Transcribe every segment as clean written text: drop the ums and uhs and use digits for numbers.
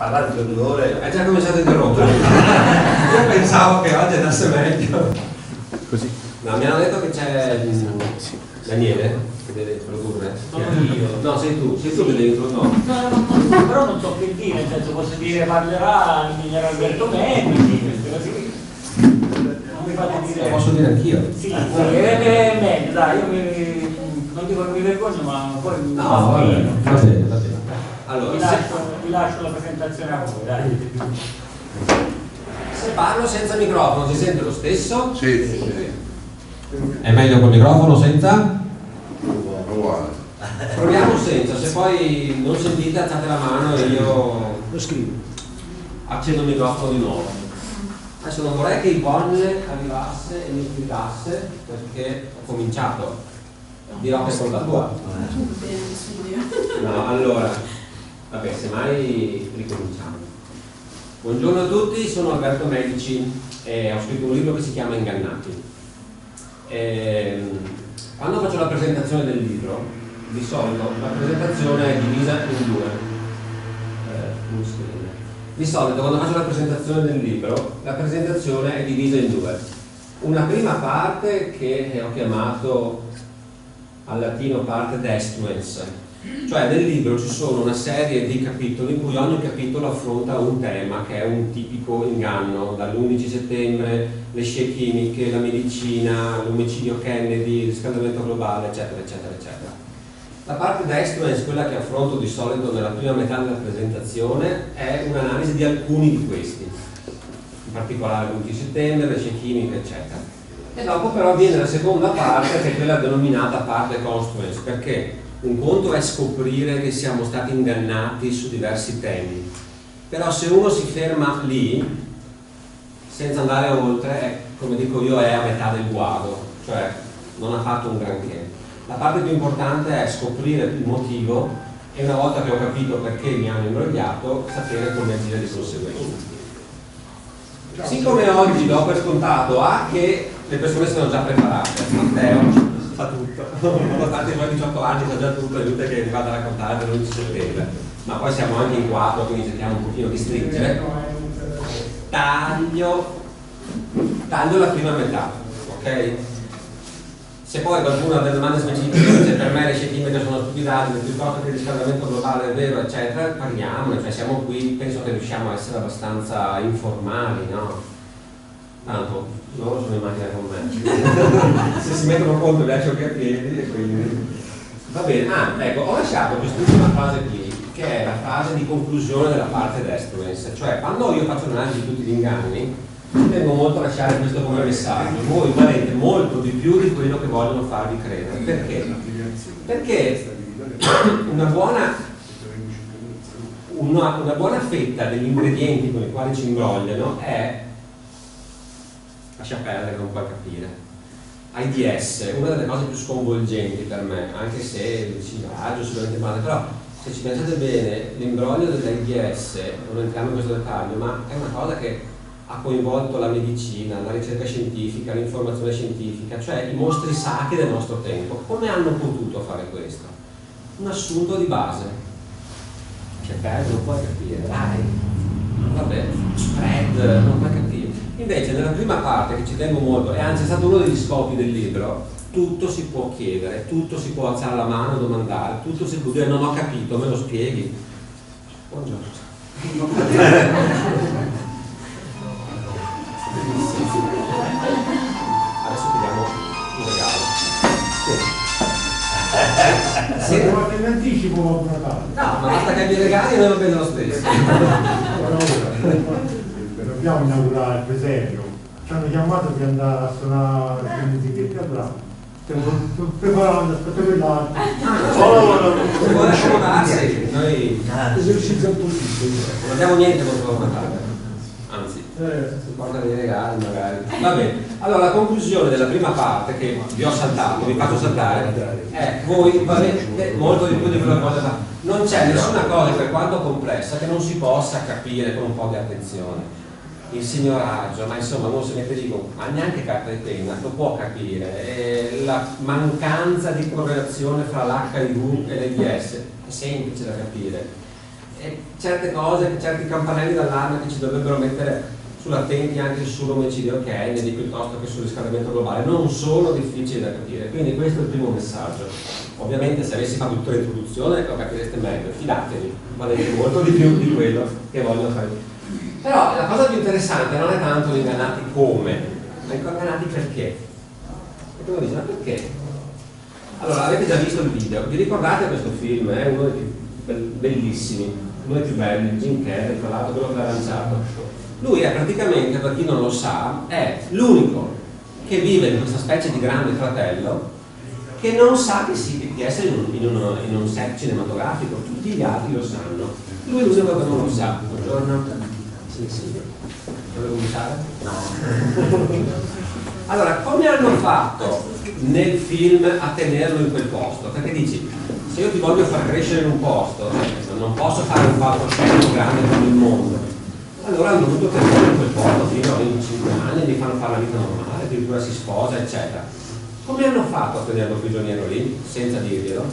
parlare per 2 ore. È già cominciato a interrompere. Io pensavo che oggi andasse meglio. Così. No, mi hanno detto che c'è Daniele che deve introdurre. Sono io. No, sei tu che devi introdurre. No, però non so che dire, nel senso posso dire parlerà il miglior Alberto Medici, così. Non mi fate dire. Posso dire anch'io? Sì, è meglio, dai, io non dico che mi vergogno, ma poi mi No, fa va bene, fino. va bene, va bene. Allora, Vi lascio la presentazione a voi, dai. se parlo senza microfono si sente lo stesso? Sì. È meglio col microfono senza? Uguale. Proviamo senza, se poi non sentite alzate la mano e io Lo scrivo. accendo il microfono di nuovo. Adesso non vorrei che Yvonne arrivasse e mi spiegasse perché ho cominciato. Dirò che è colpa tua. No, allora, vabbè, semmai ricominciamo. Buongiorno a tutti, sono Alberto Medici e ho scritto un libro che si chiama Ingannati. Quando faccio la presentazione del libro, di solito la presentazione è divisa in due. Di solito quando faccio la presentazione del libro, la presentazione è divisa in due. Una prima parte che ho chiamato al latino parte destruens, cioè nel libro ci sono una serie di capitoli in cui ogni capitolo affronta un tema che è un tipico inganno, dall'11 settembre, le scie chimiche, la medicina, l'omicidio Kennedy, il riscaldamento globale, eccetera, eccetera, eccetera. La parte destruens, quella che affronto di solito nella prima metà della presentazione, è un'analisi di alcuni di questi, in particolare l'11 settembre, le scie chimiche, eccetera. E dopo però viene la seconda parte, che è quella denominata parte construens, perché un conto è scoprire che siamo stati ingannati su diversi temi, però se uno si ferma lì, senza andare oltre, come dico io, è a metà del guado, cioè non ha fatto un granché. La parte più importante è scoprire il motivo e una volta che ho capito perché mi hanno imbrogliato, sapere come agire di conseguenza. Siccome oggi do per scontato che le persone sono già preparate, Matteo fa tutto, nonostante i suoi 18 anni sa già tutto, è inutile che vi vada a raccontare l'11 settembre, ma poi siamo anche in 4, quindi cerchiamo un pochino di stringere. Taglio la prima metà, ok? Se poi qualcuno ha delle domande specifiche, se per me le scie chimiche sono stupidaggini, piuttosto che il riscaldamento globale è vero, eccetera, parliamone, cioè siamo qui, penso che riusciamo a essere abbastanza informali, no? Tanto loro sono in macchina con me. Se si mettono conto li lascio qui a piedi e quindi... Va bene, ecco, ho lasciato quest'ultima fase qui, che è la fase di conclusione della parte destruens, cioè quando io faccio un'analisi di tutti gli inganni, tengo molto a lasciare questo come messaggio: voi valete molto di più di quello che vogliono farvi credere. Perché? Perché una buona fetta degli ingredienti con i quali ci imbrogliano è, lascia perdere, non puoi capire, AIDS, una delle cose più sconvolgenti per me, anche se il riciclaggio sicuramente male, però se ci pensate bene l'imbroglio dell'AIDS, non entriamo in questo dettaglio, ma è una cosa che ha coinvolto la medicina, la ricerca scientifica, l'informazione scientifica, cioè i mostri sacri del nostro tempo. Come hanno potuto fare questo? Un assunto di base. Che bello, non puoi capire, dai. Vabbè, spread, non puoi capire. Invece nella prima parte, che ci tengo molto, e anzi è stato uno degli scopi del libro, tutto si può chiedere, tutto si può alzare la mano e domandare, tutto si può dire non ho capito, me lo spieghi? Buongiorno. Adesso chiediamo un regalo. Se guarda in anticipo va preparato. No, ma basta che abbia i regali e noi va bene lo stesso. Dobbiamo inaugurare il preserio. Ci hanno chiamato per andare a suonare le musichette a bravo. Stiamo preparando, aspetta quell'altro. Se vuole accomodarsi, noi Esercizia un pochino. non abbiamo niente contro la Natale. Anzi, si porta dei regali magari. Va bene, allora la conclusione della prima parte, che vi ho saltato, vi faccio saltare, è voi valete molto di più di quello che volete fare. Non c'è nessuna cosa, per quanto complessa, che non si possa capire con un po' di attenzione. Il signoraggio, ma insomma uno si mette lì, ma neanche carta di penna, lo può capire. La mancanza di correlazione fra l'HIV e l'AIDS è semplice da capire. certe cose, certi campanelli d'allarme che ci dovrebbero mettere sull'attenti anche sull'omicidio Kennedy piuttosto che sul riscaldamento globale non sono difficili da capire, quindi questo è il primo messaggio. Ovviamente se avessi fatto tutta l'introduzione lo capireste meglio, fidatevi, valete molto di più di quello che voglio fare. Però la cosa più interessante non è tanto gli ingannati come, ma gli ingannati perché. E come dice, ma perché? Allora, avete già visto il video, vi ricordate questo film? È uno dei più bellissimi, uno dei più belli, Jim Carrey, tra l'altro quello che l'ha lanciato. Lui è praticamente, per chi non lo sa, è l'unico che vive in questa specie di grande fratello che non sa di essere in un set cinematografico, tutti gli altri lo sanno. Lui è l'unico che non lo sa. Buongiorno. Sì. Dove cominciare? No. Allora, come hanno fatto nel film a tenerlo in quel posto? Perché dici, se io ti voglio far crescere in un posto, non posso fare un palcoscenico grande come il mondo. Allora hanno dovuto tenerlo in quel posto fino a 25 anni, gli fanno fare la vita normale, addirittura si sposa, eccetera. Come hanno fatto a tenerlo prigioniero lì, senza dirglielo?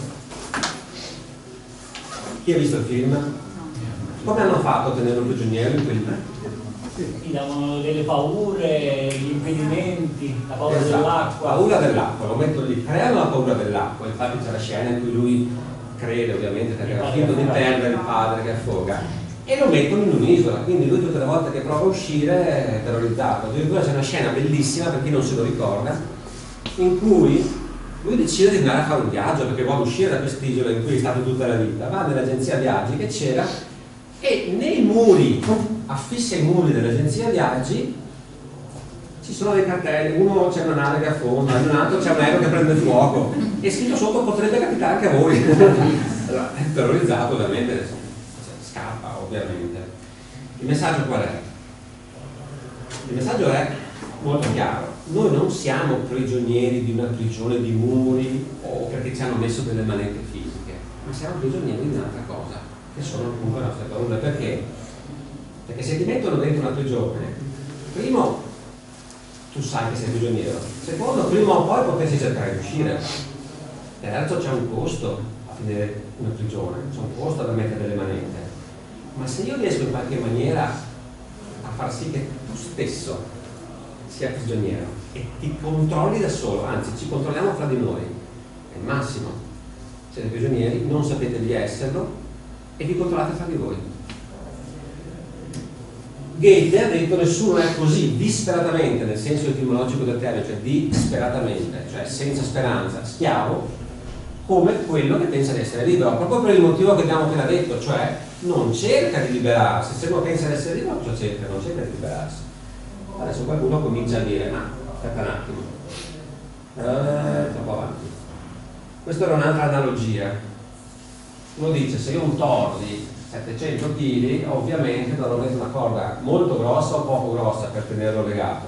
Chi ha visto il film? Come hanno fatto a tenerlo prigioniero in quel Gli davano delle paure, gli impedimenti, la paura esatto, dell'acqua. Paura dell'acqua, lo metto lì, creano la paura dell'acqua, infatti c'è la scena in cui lui crede ovviamente perché era finto di perdere il padre che affoga. E lo mettono in un'isola, quindi lui tutte le volte che prova a uscire è terrorizzato. Addirittura c'è una scena bellissima, per chi non se lo ricorda, in cui lui decide di andare a fare un viaggio perché vuole uscire da quest'isola in cui è stato tutta la vita. Va nell'agenzia viaggi che c'era e nei muri, affissi ai muri dell'agenzia viaggi, ci sono dei cartelli, uno c'è una nave che affonda, in un altro c'è un aereo che prende fuoco e scritto sotto potrebbe capitare anche a voi. Allora, è terrorizzato ovviamente. Scappa ovviamente. Il messaggio qual è? Il messaggio è molto chiaro: noi non siamo prigionieri di una prigione di muri o perché ci hanno messo delle manette fisiche, ma siamo prigionieri di un'altra cosa, che sono appunto le nostre paure. Perché? Perché se ti mettono dentro una prigione, primo tu sai che sei prigioniero, secondo prima o poi potresti cercare di uscire, terzo c'è un costo a finire una prigione, c'è un costo da mettere delle manette. Ma se io riesco in qualche maniera a far sì che tu stesso sia prigioniero e ti controlli da solo, anzi ci controlliamo fra di noi, è il massimo. Siete prigionieri, non sapete di esserlo e vi controllate fra di voi. Goethe ha detto nessuno è così disperatamente, nel senso etimologico del termine, cioè disperatamente, cioè senza speranza, schiavo, come quello che pensa di essere libero, proprio per il motivo che abbiamo appena detto, cioè non cerca di liberarsi. Se uno pensa di essere libero, cosa cerca? Non cerca di liberarsi. Adesso qualcuno comincia a dire, ma aspetta un attimo, troppo avanti. Questa era un'altra analogia. Uno dice, se io ho un toro di 700 kg, ovviamente dovrò mettere una corda molto grossa o poco grossa per tenerlo legato.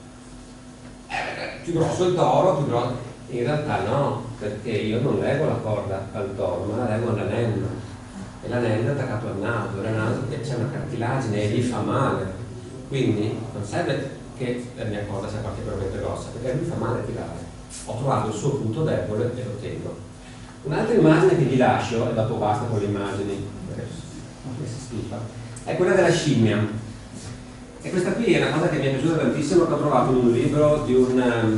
Più grosso il toro, più grosso. In realtà no, perché io non leggo la corda al toro, ma la leggo all'anello. E l'anello è attaccato al naso, c'è una cartilagine e gli fa male. Quindi non serve che la mia corda sia particolarmente grossa, perché mi fa male tirare. Ho trovato il suo punto debole e lo tengo. Un'altra immagine che vi lascio, e dopo basta con le immagini, perché si schifa, è quella della scimmia. E questa qui è una cosa che mi è piaciuta tantissimo, che ho trovato in un libro di un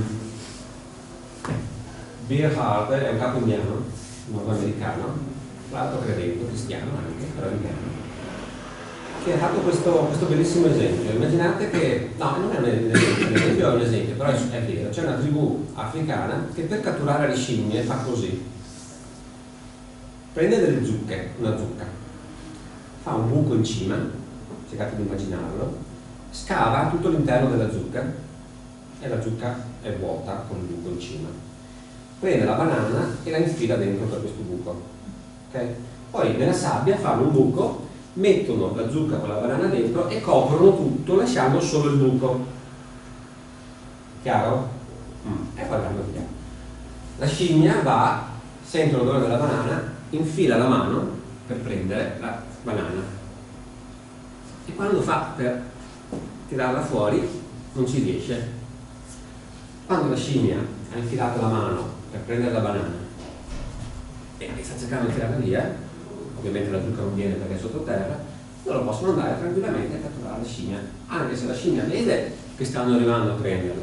Bear Hart, è un capo indiano, nordamericano, tra l'altro credente, cristiano anche, però indiano, che ha fatto questo bellissimo esempio. Immaginate che, no, non è un esempio, è un esempio, però è vero, c'è una tribù africana che per catturare le scimmie fa così: prende delle zucche, una zucca, fa un buco in cima, cercate di immaginarlo, scava tutto l'interno della zucca e la zucca è vuota con il buco in cima. Prende la banana e la infila dentro per questo buco, okay? Poi nella sabbia fanno un buco, mettono la zucca con la banana dentro e coprono tutto lasciando solo il buco. Chiaro? E poi vanno via. La scimmia va, sente l'odore della banana, infila la mano per prendere la banana e quando fa per tirarla fuori non ci riesce. Quando la scimmia ha infilato la mano per prendere la banana e sta cercando di tirarla via, ovviamente la zucca non viene perché è sottoterra, loro possono andare tranquillamente a catturare la scimmia, anche se la scimmia vede che stanno arrivando a prenderla,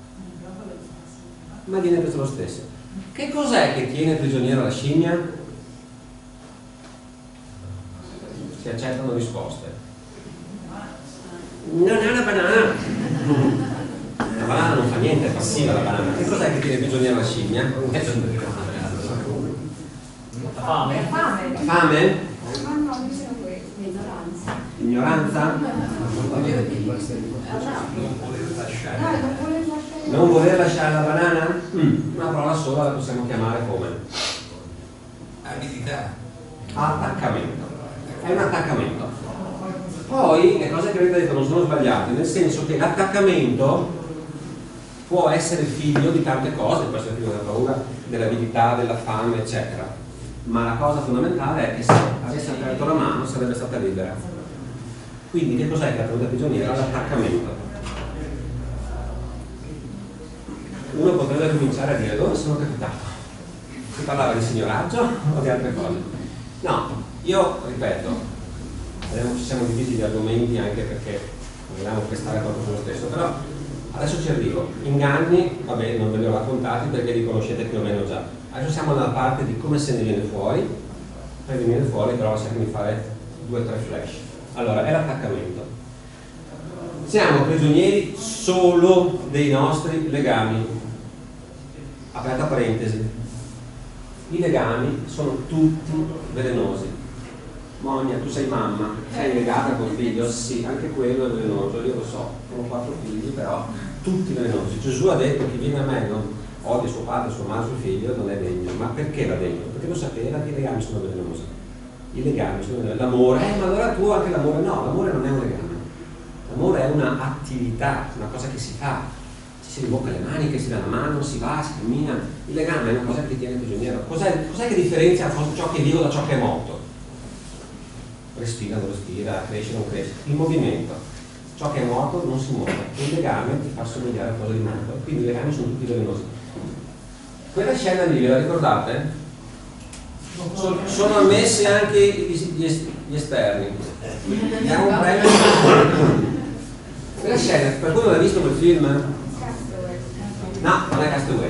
ma viene preso lo stesso. Che cos'è che tiene prigioniera la scimmia? Si accettano risposte. Non è una banana. La banana non fa niente, è passiva la banana. Che cos'è che tiene prigioniera la scimmia? La fame. La fame? L'ignoranza? Non voler lasciare la banana? Una parola sola la possiamo chiamare come? Avidità. Attaccamento. È un attaccamento. Poi le cose che avete detto non sono sbagliate, nel senso che l'attaccamento può essere figlio di tante cose, può essere figlio della paura, dell'avidità, della fame, eccetera. Ma la cosa fondamentale è che se avesse aperto la mano sarebbe stata libera. Quindi che cos'è che l'ha tenuta prigioniera? L'attaccamento. Uno potrebbe cominciare a dire: dove sono capitato? Si parlava di signoraggio o di altre cose? No, io ripeto, ci siamo divisi gli argomenti anche perché non vogliamo pestare proprio sullo stesso, però adesso ci arrivo. Inganni, vabbè, non ve li ho raccontati perché li conoscete più o meno già. Adesso siamo nella parte di come se ne viene fuori. Per venire fuori però cerchiamo di fare 2 o 3 flash. Allora, è l'attaccamento. Siamo prigionieri solo dei nostri legami. Aperta parentesi. I legami sono tutti velenosi. Monia, tu sei mamma, sei legata col figlio? Sì, anche quello è velenoso, io lo so, ho 4 figli, però tutti velenosi. Gesù ha detto: chi viene a me non odia suo padre, sua madre, suo figlio, non è degno. Ma perché era degno? Perché lo sapeva che i legami sono velenosi. I legami sono velenosi. L'amore, ma allora tu anche l'amore? No, l'amore non è un legame. L'amore è un'attività, una cosa che si fa. Si rimbocca le maniche, si dà la mano, si va, si cammina. Il legame è una cosa che ti tiene prigioniero. Cos'è che differenzia ciò che è vivo da ciò che è morto? Respira, non respira, cresce, non cresce. Il movimento. Ciò che è morto non si muove. Il legame ti fa somigliare a cose di morto. Quindi i legami sono tutti velenosi. Quella scena lì, ve la ricordate? Sono ammessi anche gli esterni. Diamo un premio. Quella scena, qualcuno l'ha visto quel film? No, non è Castaway.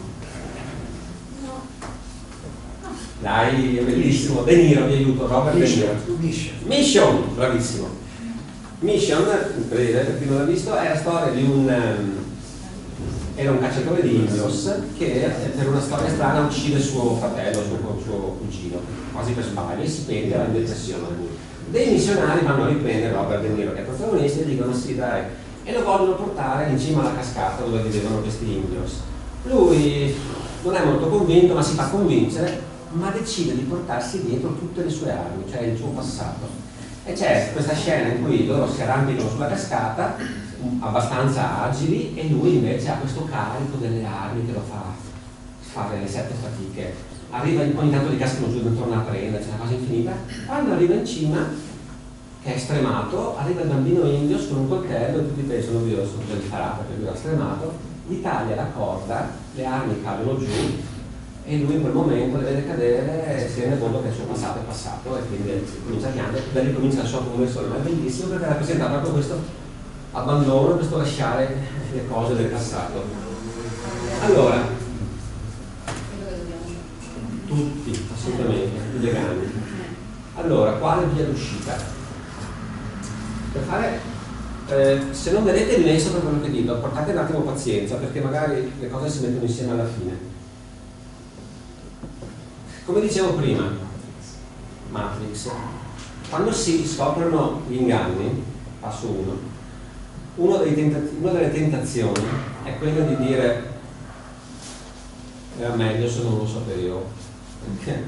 Dai, è bellissimo. De Niro, vi aiuto, Robert De Niro. Mission, bravissimo. Mission, breve, per chi non l'ha visto, è la storia di era un cacciatore di indios che per una storia strana uccide suo fratello, suo cugino, quasi per sbaglio, e si pende alla depressione. Dei missionari vanno a riprendere Robert De Niro, che è il protagonista, e dicono: sì dai, e lo vogliono portare in cima alla cascata dove vivevano questi indios. Lui non è molto convinto, ma si fa convincere, ma decide di portarsi dietro tutte le sue armi, cioè il suo passato. E c'è questa scena in cui loro si arrampicano sulla cascata, abbastanza agili, e lui invece ha questo carico delle armi che lo fa fare le 7 fatiche. Arriva, ogni tanto li cascano giù e torna a prendere, c'è una cosa infinita. Quando arriva in cima, che è stremato, arriva il bambino indio con un coltello e tutti pensano: Dio, sono già disparata perché lui era stremato, gli taglia la corda, le armi cadono giù e lui in quel momento le vede cadere e si rende conto che il suo passato è passato, e quindi comincia a piangere, da lì comincia la sua conversione. Ma è bellissimo perché rappresenta proprio questo abbandono, questo lasciare le cose del passato. Allora, tutti, assolutamente, i legami. Allora, quale via d'uscita? Per fare, se non vedete vi sopra quello che dico, portate un attimo pazienza, perché magari le cose si mettono insieme alla fine. Come dicevo prima, Matrix, quando si scoprono gli inganni, passo 1, una delle tentazioni è quella di dire: era meglio se non lo sapevo, perché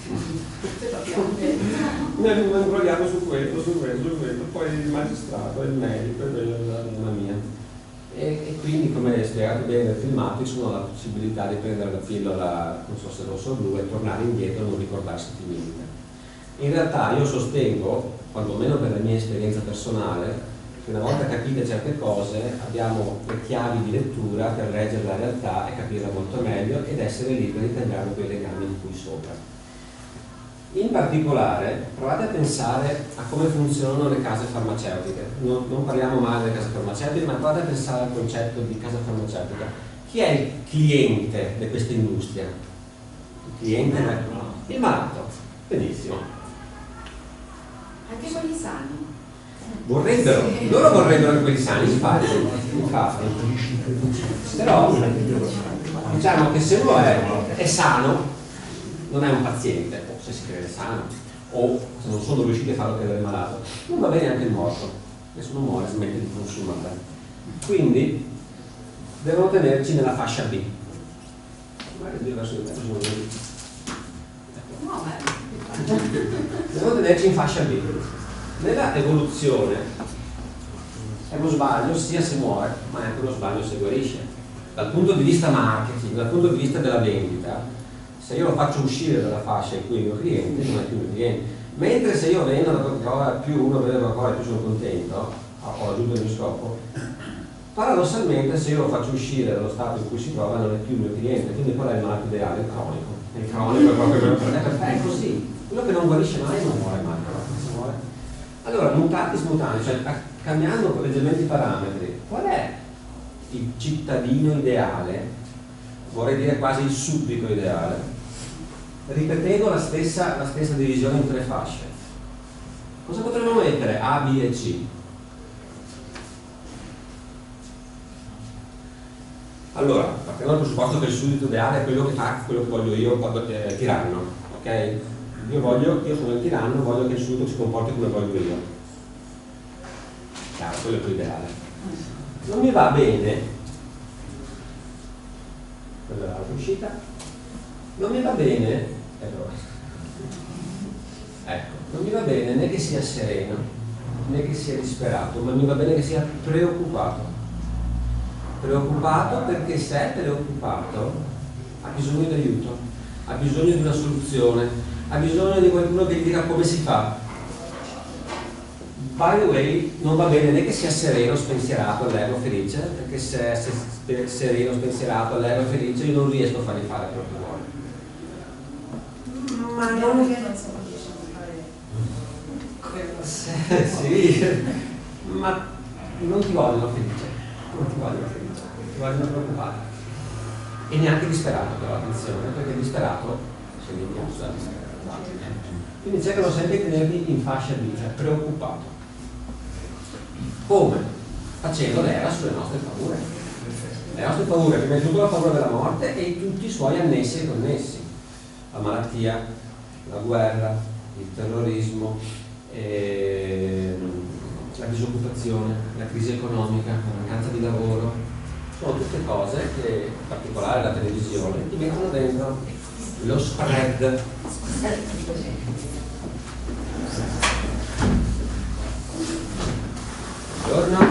noi imbrogliamo su questo, poi il magistrato, il medico, la mia. E quindi, come spiegato bene nel filmato, ci sono la possibilità di prendere la pillola, non so se rosso o blu, e tornare indietro e non ricordarsi più niente. In realtà io sostengo, quantomeno per la mia esperienza personale, che una volta capite certe cose abbiamo le chiavi di lettura per leggere la realtà e capirla molto meglio ed essere liberi di tagliare quei legami di cui sopra. In particolare, provate a pensare a come funzionano le case farmaceutiche. Non parliamo mai delle case farmaceutiche, ma provate a pensare al concetto di casa farmaceutica. Chi è il cliente di questa industria? Il cliente è il malato. Benissimo. Anche quelli sani. Vorrebbero, loro vorrebbero che quelli sani, infatti. Però diciamo che se uno è sano, non è un paziente, o se si crede sano, o se non sono riusciti a farlo credere malato, non va bene anche il morto. Nessuno muore, smette di consumare. Quindi devono tenerci nella fascia B. Devono tenerci in fascia B. Nella evoluzione è uno sbaglio sia se muore, ma è anche uno sbaglio se guarisce. Dal punto di vista marketing, dal punto di vista della vendita, se io lo faccio uscire dalla fascia in cui è il mio cliente, non è più il mio cliente. Mentre se io vendo la Coca-Cola più uno beve la Coca-Cola e più sono contento, ho raggiunto il mio scopo, paradossalmente se io lo faccio uscire dallo stato in cui si trova non è più il mio cliente, quindi qual è il malato ideale? Il cronico. Il cronico è proprio quello è così. Quello che non guarisce mai non muore mai, però se muore. Allora, mutatis mutandis, cioè cambiando leggermente i parametri, qual è il cittadino ideale? Vorrei dire quasi il suddito ideale. Ripetendo la stessa divisione in tre fasce. Cosa potremmo mettere? A, B e C. Allora, partiamo dal presupposto che il suddito ideale è quello che fa quello che voglio io, tiranno, ok? Io sono il tiranno, voglio che il suddito si comporti come voglio io. Chiaro, quello è più ideale. Non mi va bene, quella è l'altra uscita, non mi va bene, ecco, non mi va bene né che sia sereno, né che sia disperato, ma mi va bene che sia preoccupato. Preoccupato perché se è preoccupato ha bisogno di aiuto, ha bisogno di una soluzione, ha bisogno di qualcuno che gli dica come si fa. By the way, non va bene né che sia sereno, spensierato, allegro, felice, perché se è sereno, spensierato, allegro, felice io non riesco a fargli fare quello che vuole. Ma non non so riesce a fare. sì, ma non ti vogliono felice, non ti vogliono felice, ti vogliono preoccupato. E neanche disperato, però attenzione, perché disperato se li usa. Quindi cercano sempre di tenerli in fascia B, cioè preoccupato. Come? Facendo leva sulle nostre paure. Le nostre paure, prima di tutto la paura della morte e tutti i suoi annessi e connessi. La malattia, la guerra, il terrorismo, la disoccupazione, la crisi economica, la mancanza di lavoro. Sono tutte cose che, in particolare la televisione, ti mettono dentro lo spread. Buongiorno.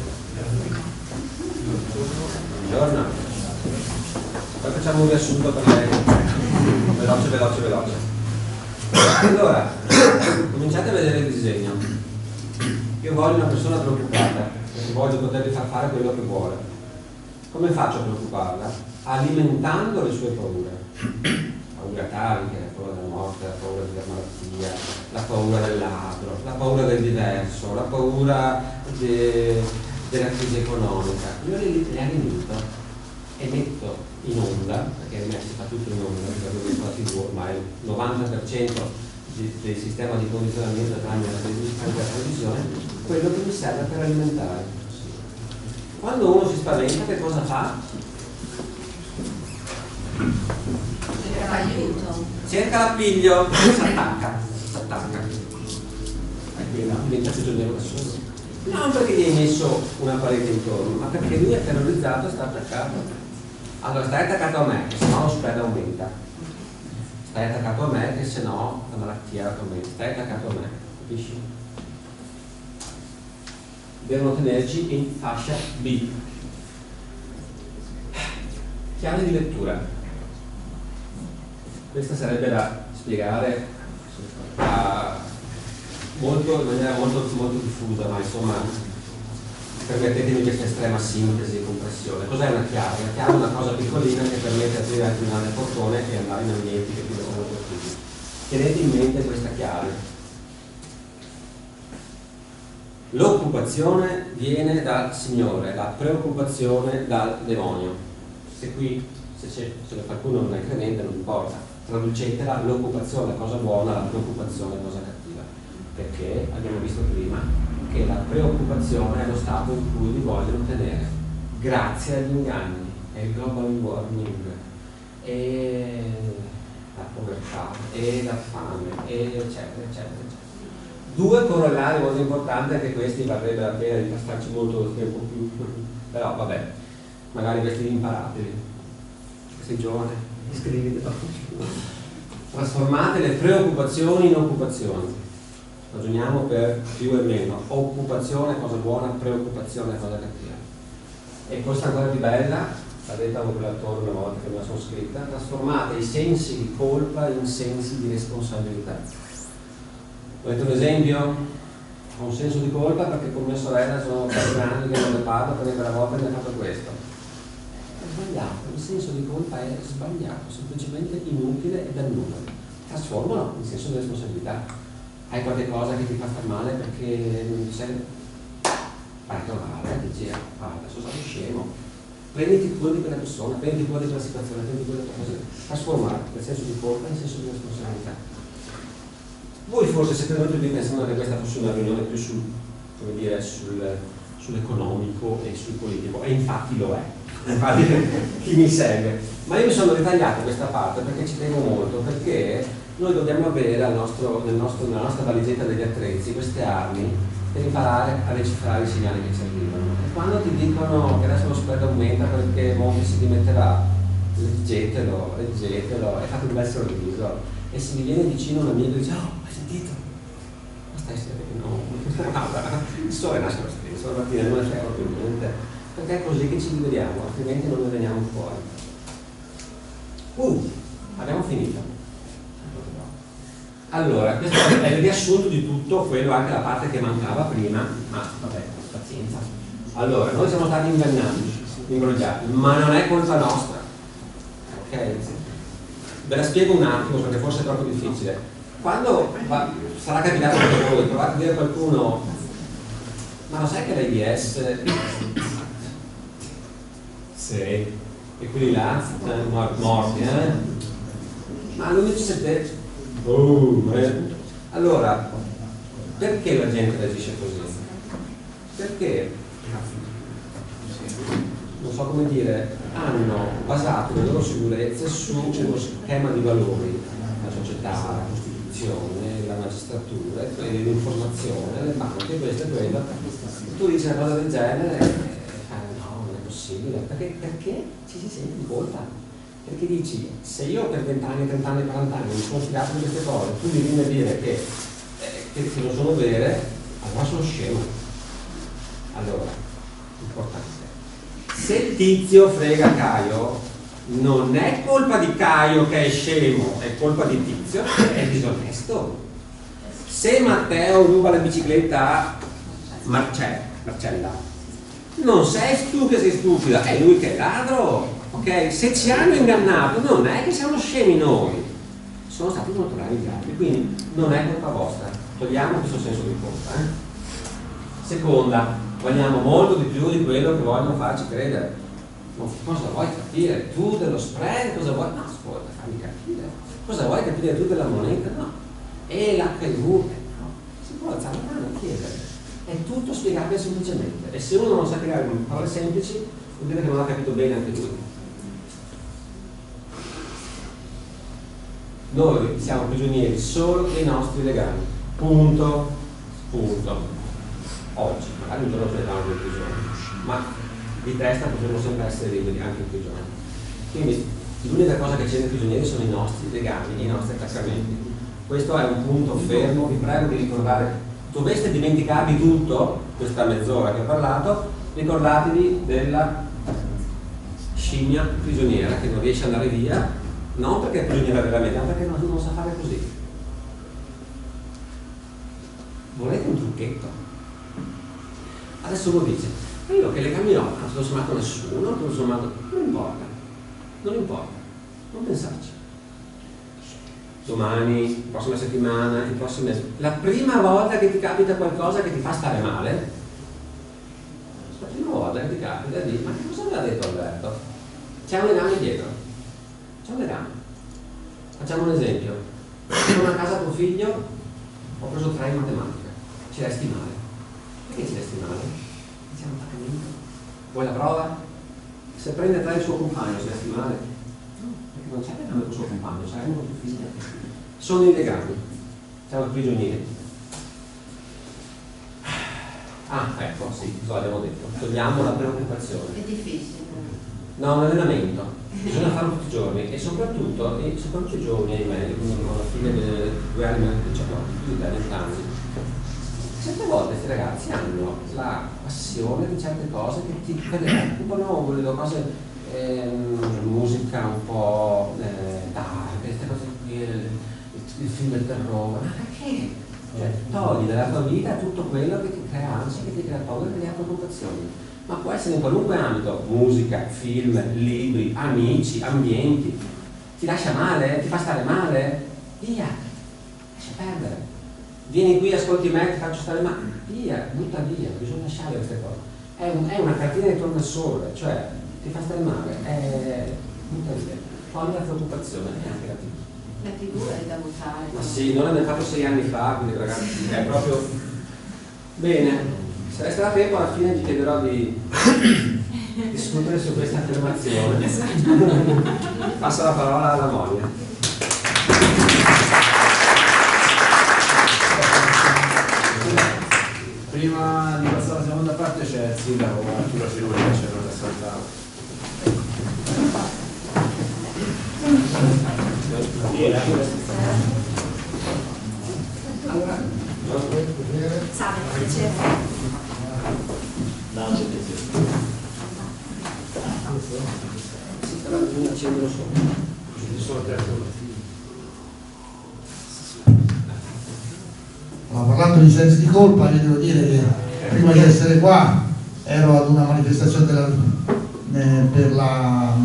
Buongiorno. Poi facciamo un riassunto per lei. Veloce. Allora, cominciate a vedere il disegno. Io voglio una persona preoccupata, perché voglio potergli far fare quello che vuole. Come faccio a preoccuparla? Alimentando le sue paure. Paura cariche, la paura della morte, la paura della malattia, la paura del ladro, la paura del diverso, la paura della crisi economica. Io le alimento e metto in onda, perché ormai si fa tutto in onda, perché la TV ormai il 90% del sistema di condizionamento tramite la televisione, quello che mi serve per alimentare. Quando uno si spaventa, che cosa fa? Cerca l'appiglio, si attacca. E quindi diventa prigioniero da solo. Non perché gli hai messo una parete intorno, ma perché lui è terrorizzato e sta attaccato. Allora stai attaccato a me, che sennò lo spread aumenta. Stai attaccato a me, che sennò la malattia aumenta. Stai attaccato a me, capisci? Devono tenerci in fascia B. Chiave di lettura. Questa sarebbe da spiegare in maniera molto diffusa, ma insomma permettetemi questa estrema sintesi e compressione. Cos'è una chiave? Una chiave è una cosa piccolina che permette di aprire anche un grande portone e andare in ambienti che più sono possibili. tenete in mente questa chiave. L'occupazione viene dal Signore, la preoccupazione dal demonio. Se qui, se qualcuno non è credente, non importa, traducetela: l'occupazione è cosa buona, la preoccupazione è cosa cattiva. Perché abbiamo visto prima che la preoccupazione è lo stato in cui vi vogliono tenere, grazie agli inganni, è il global warming, e la povertà, e la fame, e eccetera, eccetera, eccetera. Due corollari molto importanti, anche questi varrebbe la pena di passarci molto tempo più, però vabbè, magari questi imparateli. Sei giovane, iscriviti. Trasformate le preoccupazioni in occupazioni. Ragioniamo per più e meno. Occupazione cosa buona, preoccupazione cosa cattiva. E questa ancora più bella, l'ha detta un relatore una volta che me la sono scritta: trasformate i sensi di colpa in sensi di responsabilità. Volete un esempio? Ho un senso di colpa perché con mia sorella sono 4 anni che non ne parlo, perché quella volta mi ha fatto questo. È sbagliato, il senso di colpa è sbagliato, semplicemente inutile e dannoso. Trasformalo in senso di responsabilità. Hai qualche cosa che ti fa star male perché non sei. Vai a trovare, dici: adesso sono scemo. Prenditi cura di quella persona, prenditi cura di quella situazione, prenditi cura di quella cosa. Trasformare il senso di colpa in senso di responsabilità. Voi forse siete venuti qui pensando che questa fosse una riunione più sull'economico e sul politico, e infatti lo è, infatti chi mi segue. Ma io mi sono ritagliato questa parte perché ci tengo molto, perché noi dobbiamo avere nella nostra valigetta degli attrezzi queste armi per imparare a decifrare i segnali che ci arrivano. E quando ti dicono che adesso lo spread aumenta perché Monti si dimetterà, leggetelo, e fate un bel sorriso. E se mi viene vicino un amico e dice: oh, hai sentito? Ma stai sereno? No, il sole nasce lo stesso, la mattina non ne frega più niente, perché è così che ci liberiamo, altrimenti non ne veniamo fuori. Abbiamo finito. Allora, questo è il riassunto di tutto quello, anche la parte che mancava prima, ma vabbè, pazienza. Allora, noi siamo stati ingannati, imbrogliati, ma non è colpa nostra. Ok? Ve la spiego un attimo perché forse è troppo difficile. Quando sarà capitato per voi, provate a dire a qualcuno: ma lo sai che l'AIDS sì, e quelli là morti, ma l'11 allora, perché la gente reagisce così? Perché, non so come dire, hanno basato le loro sicurezze su uno schema di valori: la società, la Costituzione, la magistratura, l'informazione, le banche, questo e quello. E tu dici una cosa del genere, no, non è possibile. Perché ci si sente di colpa? Perché dici: se io per 20 anni, 30 anni, 40 anni mi sono fidato di queste cose, tu mi vieni a dire che non sono vere, allora sono scemo. Allora, importante. Se il Tizio frega Caio, non è colpa di Caio che è scemo, è colpa di Tizio che è disonesto. Se Matteo ruba la bicicletta a Marcella, non sei tu che sei stupida, è lui che è ladro. Ok? Se ci hanno ingannato, non è che siamo scemi noi, sono stati molto bravi gli altri, quindi non è colpa vostra. Togliamo questo senso di colpa. Seconda, vogliamo molto di più di quello che vogliono farci credere. Ma cosa vuoi capire tu dello spread? Cosa vuoi? No, ascolta, fammi capire. Cosa vuoi capire tu della moneta? No. E l'HIV? No. Si può alzare la mano e chiedere. È tutto spiegabile semplicemente. E se uno non sa spiegare in parole semplici, vuol dire che non ha capito bene anche lui. Noi siamo prigionieri solo dei nostri legami. Punto. Oggi, magari un giorno ce ne danno in prigione, ma di testa potremmo sempre essere liberi anche in prigione. Quindi l'unica cosa che c'è nei prigionieri sono i nostri legami, i nostri attaccamenti. Questo è un punto fermo, vi prego di ricordare. Doveste dimenticarvi tutto, questa mezz'ora che ho parlato, ricordatevi della scimmia prigioniera che non riesce ad andare via, non perché è prigioniera veramente, ma perché non sa fare così. Volete un trucchetto? Adesso uno dice: ma io che legami ho? Non te l'ho sommato nessuno, non te l'ho sommato. Non importa, non pensarci. domani, la prossima settimana, il prossimo mese. La prima volta che ti capita qualcosa che ti fa stare male, la prima volta che ti capita di ma che cosa mi ha detto Alberto? C'è un legame dietro, c'è un legame. Facciamo un esempio: sono a casa tuo figlio, ho preso 3 in matematica, ci resti male. Perché ci resti male? Diciamo non fa niente. Vuoi la prova? Se prende 3 il suo compagno, ci resti male? No, perché non c'è legame con il suo compagno, c'è uno con tuo figlio. Sono i legami, siamo prigionieri. Ah, ecco, sì, cosa abbiamo detto. Togliamo la preoccupazione. È difficile. No, un allenamento. Bisogna farlo tutti i giorni e soprattutto i giorni, ahimè, alla fine dei 2 anni, 19, più di 20 anni. Certe volte questi ragazzi hanno la passione di certe cose che ti preoccupano, le cose, musica un po' dark, queste cose qui, il film del terrore. Ma perché? Cioè, togli dalla tua vita tutto quello che ti crea ansia, che ti crea paura, che ti crea preoccupazioni. Ma può essere in qualunque ambito: musica, film, libri, amici, ambienti. Ti lascia male? Ti fa stare male? Via, lascia perdere. Vieni qui, ascolti me, ti faccio stare male, via, butta via, bisogna lasciare queste cose. È una cartina di tornasole, cioè ti fa stare male, butta via, togli la preoccupazione e anche la TV. La TV è da votare. Ma sì, non l'abbiamo fatto 6 anni fa, quindi ragazzi, è proprio bene. Se resterà tempo alla fine vi chiederò di discutere su questa affermazione. Passo la parola alla Monia. Prima di passare alla seconda parte c'è il sindaco Arturo Cirulli che c'era da saltare. Salve, piacere. Sì, però bisogna accenderlo Parlando di sensi di colpa, io devo dire che prima di essere qua ero ad una manifestazione per la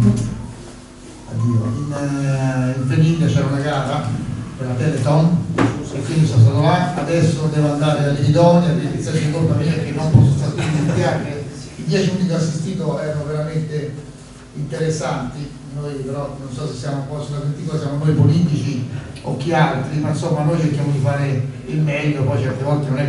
in Veniglia, c'era una gara per la Teleton e quindi sono stato là. Adesso devo andare alle Lidonia, per il senso di colpa mia che non posso stare qui a dimenticare. I 10 minuti che ho assistito erano veramente interessanti. Noi però non so se siamo un po' sulla critica, siamo noi politici o chi altri, ma insomma noi cerchiamo di fare il meglio, poi certe volte non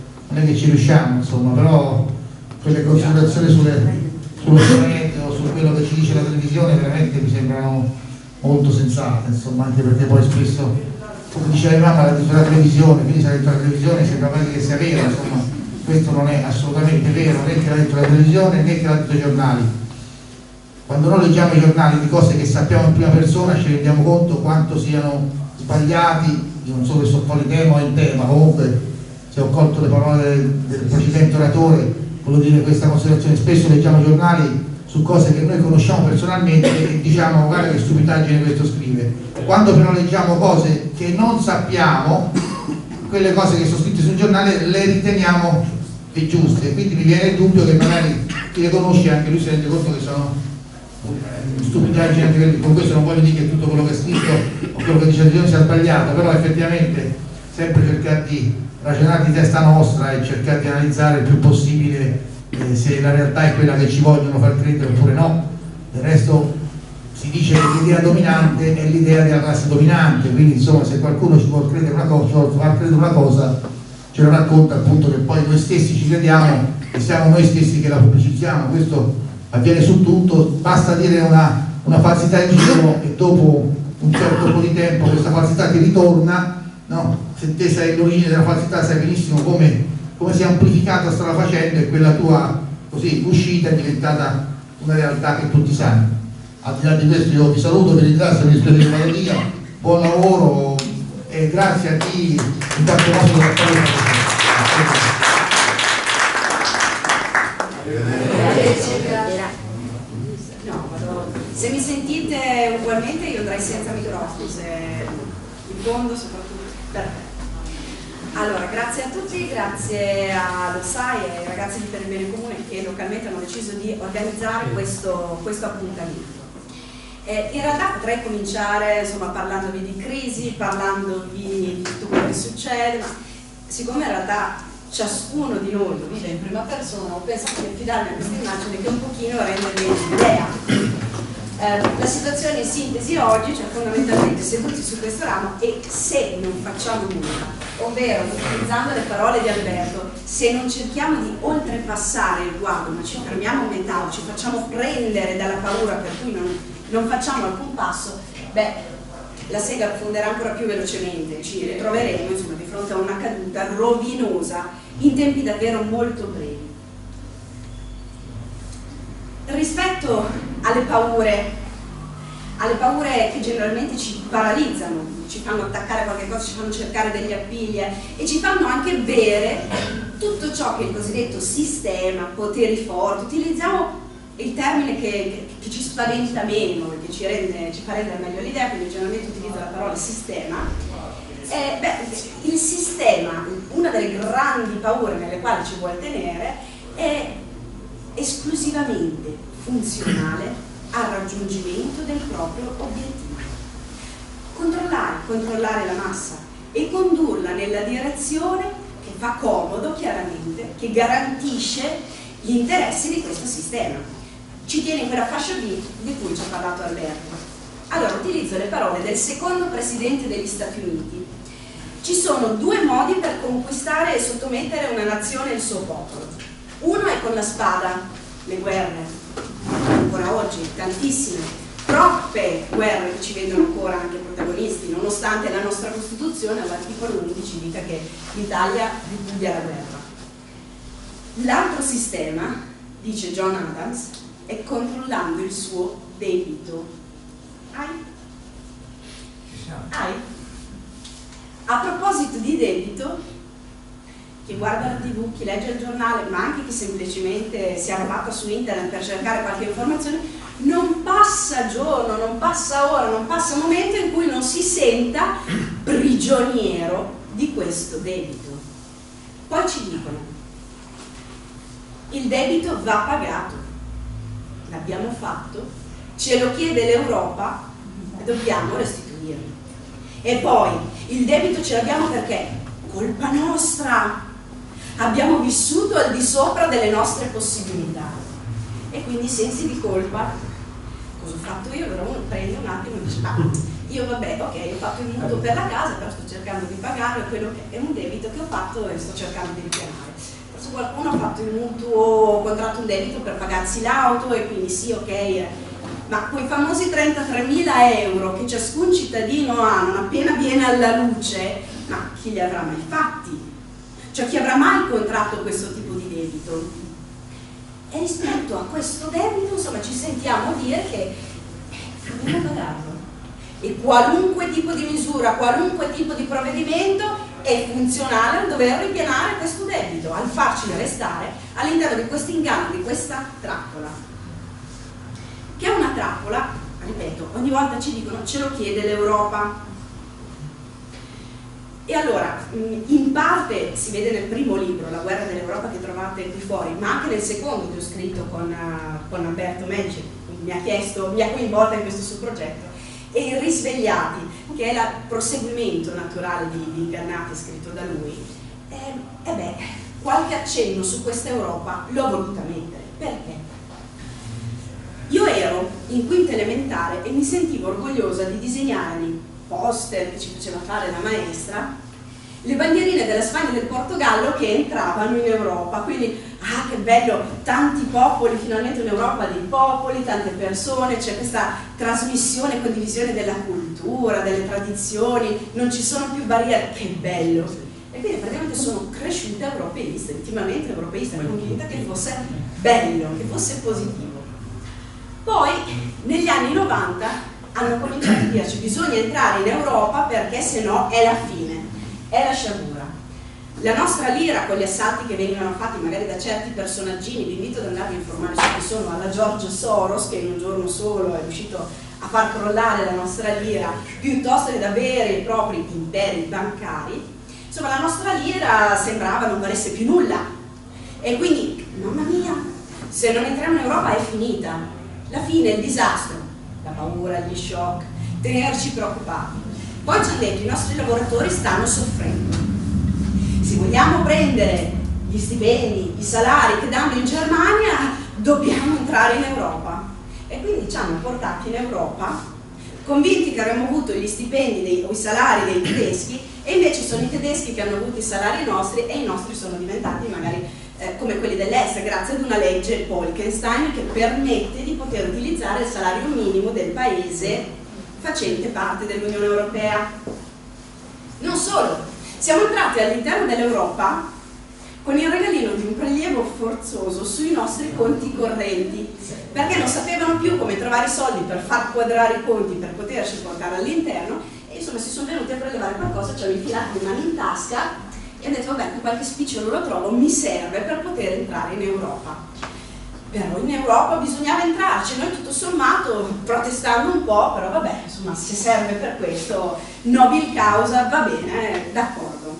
è che ci riusciamo, insomma, però quelle considerazioni sullo strumento o su quello che ci dice la televisione veramente mi sembrano molto sensate, insomma, anche perché poi spesso, come diceva mamma, l'ha detto la televisione, quindi se l'ha detto la televisione sembra che sia vero, insomma, questo non è assolutamente vero, né che l'ha detto la televisione né che l'ha detto i giornali. Quando noi leggiamo i giornali di cose che sappiamo in prima persona ci rendiamo conto quanto siano sbagliati. Io non so se sto fuori tema o in tema, comunque se ho colto le parole del precedente oratore, voglio dire questa considerazione: spesso leggiamo giornali su cose che noi conosciamo personalmente e diciamo guarda che stupidaggine questo scrive. Quando però leggiamo cose che non sappiamo, quelle cose che sono scritte sul giornale le riteniamo più giuste, quindi mi viene il dubbio che magari chi le conosce anche lui si rende conto che sono stupidaggini anche quelli. Con questo non voglio dire che tutto quello che è scritto o quello che dice la televisione sia sbagliato, però effettivamente sempre cercare di ragionare di testa nostra e cercare di analizzare il più possibile se la realtà è quella che ci vogliono far credere oppure no. Del resto si dice che l'idea dominante è l'idea della classe dominante, quindi insomma se qualcuno ci vuole credere una cosa, vuole far credere una cosa, ce lo racconta appunto che poi noi stessi ci crediamo e siamo noi stessi che la pubblicizziamo. Questo avviene su tutto, basta dire una falsità in giro e dopo un certo po' di tempo questa falsità ti ritorna, no? Se te sei l'origine della falsità sai benissimo come si è amplificata strada facendo e quella tua così uscita è diventata una realtà che tutti sanno. Al di là di questo io vi saluto, vi ringrazio, vi spero di meraviglia, buon lavoro e grazie a chi in qualche modo deve fare. Se mi sentite ugualmente io andrei senza microfono, se in fondo soprattutto. Perfetto. Allora, grazie a tutti, grazie allo SAI e ai ragazzi di Per il Bene Comune che localmente hanno deciso di organizzare questo appuntamento. In realtà potrei cominciare insomma, parlandovi di crisi, parlandovi di tutto quello che succede, ma siccome in realtà ciascuno di noi lo vive in prima persona, ho pensato di affidarmi a questa immagine che un pochino rende bene l'idea. La situazione in sintesi oggi, cioè fondamentalmente seduti su questo ramo, e se non facciamo nulla, ovvero utilizzando le parole di Alberto, se non cerchiamo di oltrepassare il guado, ma ci fermiamo a metà, ci facciamo prendere dalla paura per cui non facciamo alcun passo, beh, la sega affonderà ancora più velocemente, ci ritroveremo insomma, di fronte a una caduta rovinosa in tempi davvero molto brevi. Rispetto alle paure che generalmente ci paralizzano, ci fanno attaccare qualche cosa, ci fanno cercare degli appigli e ci fanno anche bere tutto ciò che è il cosiddetto sistema, poteri forti, utilizziamo il termine che ci spaventa meno, che ci fa rendere meglio l'idea, quindi generalmente utilizzo la parola sistema. Il sistema, una delle grandi paure nelle quali ci vuole tenere, è esclusivamente funzionale al raggiungimento del proprio obiettivo. Controllare la massa e condurla nella direzione che fa comodo, chiaramente, che garantisce gli interessi di questo sistema. Ci tiene in quella fascia di cui ci ha parlato Alberto. Allora, utilizzo le parole del secondo presidente degli Stati Uniti. Ci sono due modi per conquistare e sottomettere una nazione e il suo popolo. Uno è con la spada, le guerre, ancora oggi, tantissime, troppe guerre che ci vedono ancora anche protagonisti, nonostante la nostra Costituzione all'articolo 11 dica che l'Italia ripudia la guerra. L'altro sistema, dice John Adams, è controllando il suo debito. A proposito di debito, chi guarda la TV, chi legge il giornale, ma anche chi semplicemente si arrabatta su internet per cercare qualche informazione, non passa giorno, non passa ora, non passa momento in cui non si senta prigioniero di questo debito. Poi ci dicono, il debito va pagato, l'abbiamo fatto, ce lo chiede l'Europa, dobbiamo restituirlo. E poi, il debito ce l'abbiamo perché? Colpa nostra! Abbiamo vissuto al di sopra delle nostre possibilità e quindi sensi di colpa. Cosa ho fatto io? Allora uno prende un attimo e dice io vabbè, ok, ho fatto il mutuo per la casa, però sto cercando di pagare quello che è un debito che ho fatto e sto cercando di ripianare. Forse qualcuno ha fatto il mutuo, contratto un debito per pagarsi l'auto e quindi sì, ok, ma quei famosi 33.000 euro che ciascun cittadino ha non appena viene alla luce, ma chi li avrà mai fatti? Cioè chi avrà mai contratto questo tipo di debito? E rispetto a questo debito, insomma, ci sentiamo dire che dobbiamo pagarlo. E qualunque tipo di misura, qualunque tipo di provvedimento è funzionale al dover ripianare questo debito, al farci restare all'interno di questo inganno, di questa trappola. Che è una trappola, ripeto, ogni volta ci dicono ce lo chiede l'Europa. E allora, in parte si vede nel primo libro, La guerra dell'Europa, che trovate qui fuori, ma anche nel secondo che ho scritto con Alberto Menci, mi ha coinvolta in questo suo progetto, e i Risvegliati, che è il proseguimento naturale di Ingannati, scritto da lui. Qualche accenno su questa Europa l'ho voluta mettere. Perché? Io ero in quinta elementare e mi sentivo orgogliosa di disegnare nei poster che ci faceva fare la maestra le bandierine della Spagna e del Portogallo che entravano in Europa, quindi che bello, tanti popoli, finalmente un'Europa dei popoli, tante persone, c'è questa trasmissione e condivisione della cultura, delle tradizioni, non ci sono più barriere, che bello. E quindi praticamente sono cresciuta europeista, intimamente europeista, convinta che fosse bello, che fosse positivo. Poi negli anni 90 hanno cominciato a dirci bisogna entrare in Europa perché se no è la fine, è la sciagura. La nostra lira con gli assalti che venivano fatti magari da certi personaggini, vi invito ad andare a informare su chi sono, alla George Soros che in un giorno solo è riuscito a far crollare la nostra lira piuttosto che da veri e propri imperi bancari. Insomma la nostra lira sembrava non valesse più nulla e quindi, mamma mia, se non entriamo in Europa è finita, la fine, il disastro. la paura, gli shock, tenerci preoccupati. Poi ci hanno detto i nostri lavoratori stanno soffrendo. Se vogliamo prendere gli stipendi, i salari che danno in Germania, dobbiamo entrare in Europa. E quindi ci hanno portati in Europa, convinti che avremmo avuto gli stipendi o i salari dei tedeschi, e invece sono i tedeschi che hanno avuto i salari nostri e i nostri sono diventati magari come quelli dell'est, grazie ad una legge Bolkestein che permette di poter utilizzare il salario minimo del paese facente parte dell'Unione Europea. Non solo, siamo entrati all'interno dell'Europa con il regalino di un prelievo forzoso sui nostri conti correnti, perché non sapevano più come trovare i soldi per far quadrare i conti per poterci portare all'interno, e insomma si sono venuti a prelevare qualcosa, ci hanno infilato le mani in tasca e hanno detto vabbè, qualche spicciolo lo trovo, mi serve per poter entrare in Europa. Però in Europa bisognava entrarci, noi tutto sommato protestando un po', però vabbè, insomma se serve per questo, nobil causa, va bene, d'accordo.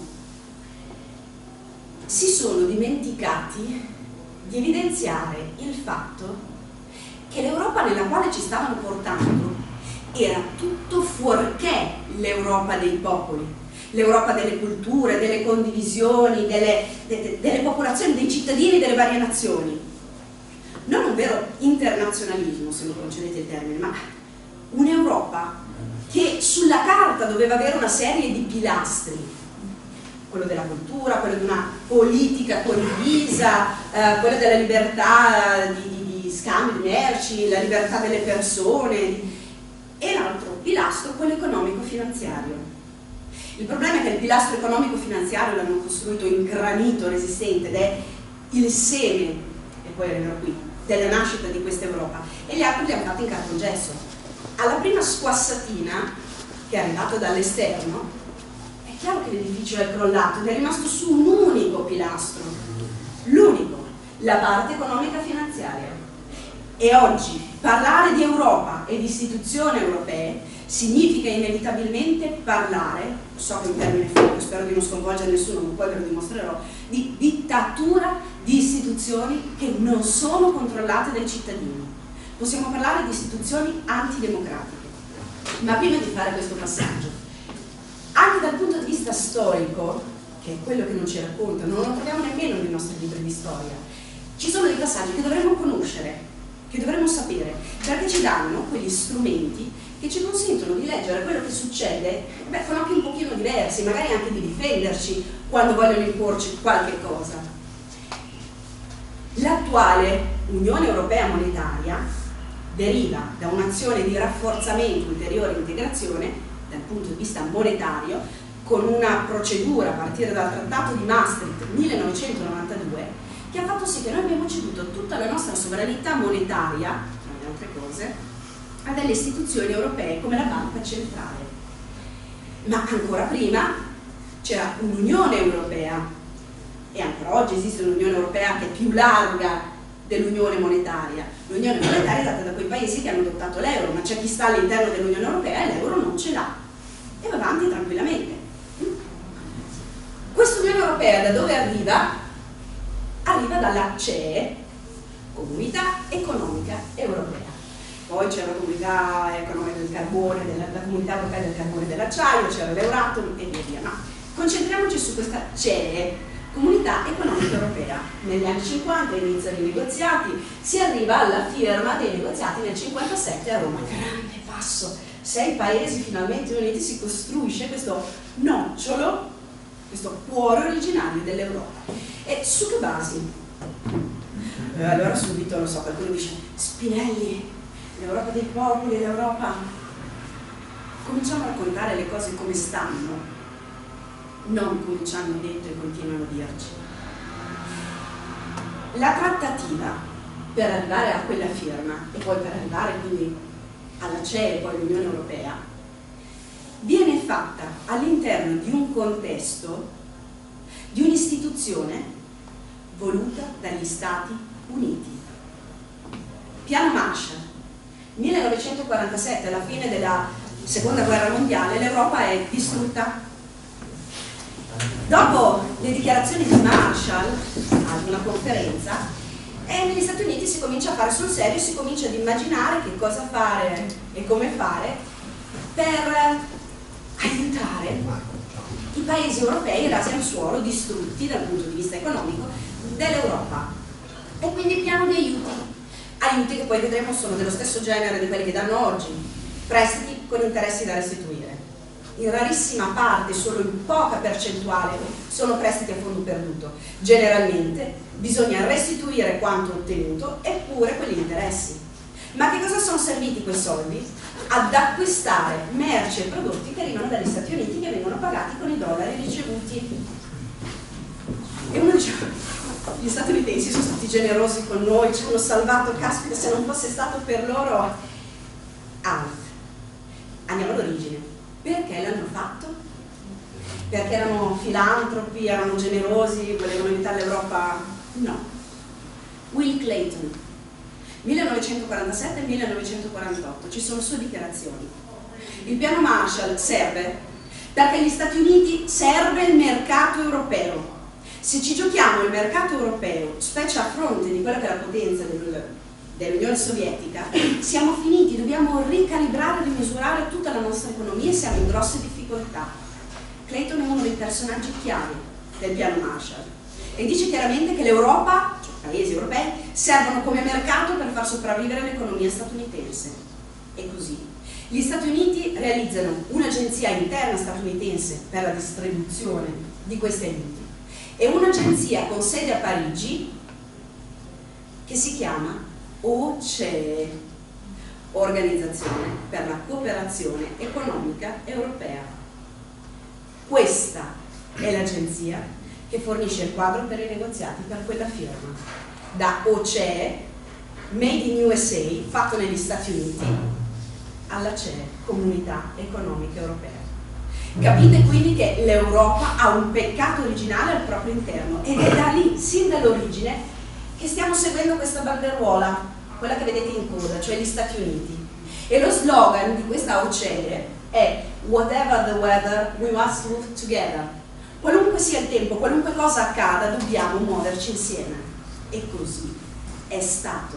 Si sono dimenticati di evidenziare il fatto che l'Europa nella quale ci stavano portando era tutto fuorché l'Europa dei popoli, l'Europa delle culture, delle condivisioni, delle popolazioni, dei cittadini delle varie nazioni. Non un vero internazionalismo, se mi concedete il termine, ma un'Europa che sulla carta doveva avere una serie di pilastri, quello della cultura, quello di una politica condivisa, quello della libertà di scambio di merci, la libertà delle persone, e l'altro pilastro, quello economico-finanziario. Il problema è che il pilastro economico-finanziario l'hanno costruito in granito resistente ed è il seme, e poi arriverò qui, della nascita di questa Europa, e gli altri li hanno fatti in cartongesso. Alla prima squassatina, che è arrivata dall'esterno, è chiaro che l'edificio è crollato ed è rimasto su un unico pilastro, l'unico, la parte economica-finanziaria. E oggi parlare di Europa e di istituzioni europee significa inevitabilmente parlare, so che è un termine forte, spero di non sconvolgere nessuno, ma poi ve lo dimostrerò, di dittatura di istituzioni che non sono controllate dai cittadini. Possiamo parlare di istituzioni antidemocratiche. Ma prima di fare questo passaggio, anche dal punto di vista storico, che è quello che non ci raccontano, non lo troviamo nemmeno nei nostri libri di storia, ci sono dei passaggi che dovremmo conoscere, che dovremmo sapere, perché ci danno quegli strumenti che ci consentono di leggere quello che succede con occhi un pochino diversi, magari anche di difenderci quando vogliono imporci qualche cosa. L'attuale Unione Europea Monetaria deriva da un'azione di rafforzamento, ulteriore integrazione dal punto di vista monetario, con una procedura a partire dal Trattato di Maastricht 1992 che ha fatto sì che noi abbiamo ceduto tutta la nostra sovranità monetaria, tra le altre cose, a delle istituzioni europee come la Banca Centrale. Ma ancora prima c'era un'Unione Europea, e ancora oggi esiste un'Unione Europea che è più larga dell'Unione Monetaria. L'Unione Monetaria è data da quei paesi che hanno adottato l'euro, ma c'è chi sta all'interno dell'Unione Europea e l'euro non ce l'ha, e va avanti tranquillamente. Questa Unione Europea da dove arriva? Arriva dalla CEE, Comunità Economica Europea. Poi c'era la Comunità Economica del Carbone, la Comunità Europea del Carbone e dell'Acciaio, c'era l'Euratom e via via. No, concentriamoci su questa CEE, Comunità Economica Europea. Negli anni 50 iniziano i negoziati, si arriva alla firma dei negoziati nel 57 a Roma. Grande passo, 6 paesi finalmente uniti, si costruisce questo nocciolo, questo cuore originario dell'Europa. E su che basi? Allora subito, lo so, qualcuno dice Spinelli, l'Europa dei popoli, l'Europa... Cominciamo a raccontare le cose come stanno, non come ci hanno detto e continuano a dirci. La trattativa per arrivare a quella firma e poi per arrivare quindi alla CEE e poi all'Unione Europea viene fatta all'interno di un contesto di un'istituzione voluta dagli Stati Uniti. Piano Marshall, 1947, alla fine della Seconda Guerra Mondiale, l'Europa è distrutta. Dopo le dichiarazioni di Marshall ad una conferenza, E negli Stati Uniti si comincia a fare sul serio, si comincia ad immaginare che cosa fare e come fare per aiutare i paesi europei rasi al suolo, distrutti dal punto di vista economico dell'Europa. E quindi piano di aiuti che poi vedremo sono dello stesso genere di quelli che danno oggi, prestiti con interessi da restituire. In rarissima parte, solo in poca percentuale, sono prestiti a fondo perduto. Generalmente bisogna restituire quanto ottenuto eppure quegli interessi. Ma che cosa sono serviti quei soldi? Ad acquistare merci e prodotti che arrivano dagli Stati Uniti, che vengono pagati con i dollari ricevuti. E uno dice, gli statunitensi sono stati generosi con noi, ci hanno salvato, caspita, se non fosse stato per loro. Andiamo all'origine. Perché l'hanno fatto? Perché erano filantropi, erano generosi, volevano aiutare l'Europa? No. Will Clayton, 1947-1948, ci sono sue dichiarazioni. Il piano Marshall serve perché agli Stati Uniti serve il mercato europeo. Se ci giochiamo il mercato europeo, specie a fronte di quella che è la potenza dell'Unione Sovietica, siamo finiti, dobbiamo ricalibrare e rimisurare tutta la nostra economia e siamo in grosse difficoltà. Clayton è uno dei personaggi chiave del piano Marshall e dice chiaramente che l'Europa, cioè i paesi europei, servono come mercato per far sopravvivere l'economia statunitense. E così. Gli Stati Uniti realizzano un'agenzia interna statunitense per la distribuzione di questi aiuti e un'agenzia con sede a Parigi che si chiama OCE, Organizzazione per la Cooperazione Economica Europea. Questa è l'agenzia che fornisce il quadro per i negoziati per quella firma. Da OCE, Made in USA, fatto negli Stati Uniti, alla CE, Comunità Economica Europea. Capite quindi che l'Europa ha un peccato originale al proprio interno ed è da lì, sin dall'origine, che stiamo seguendo questa banderuola, quella che vedete in coda, cioè gli Stati Uniti. E lo slogan di questa OCE è "Whatever the weather, we must move together". Qualunque sia il tempo, qualunque cosa accada, dobbiamo muoverci insieme. E così è stato.